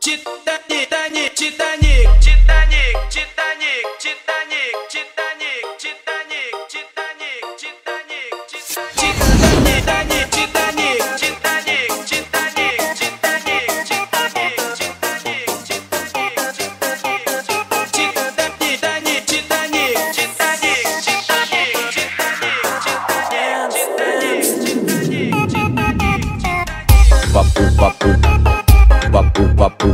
Titanic, Titanic, Titanic, Titanic, Titanic, Titanic, Titanic, Titanic, Titanic, Titanic, Titanic, Titanic, Vapu, vapu, vapu, vapu.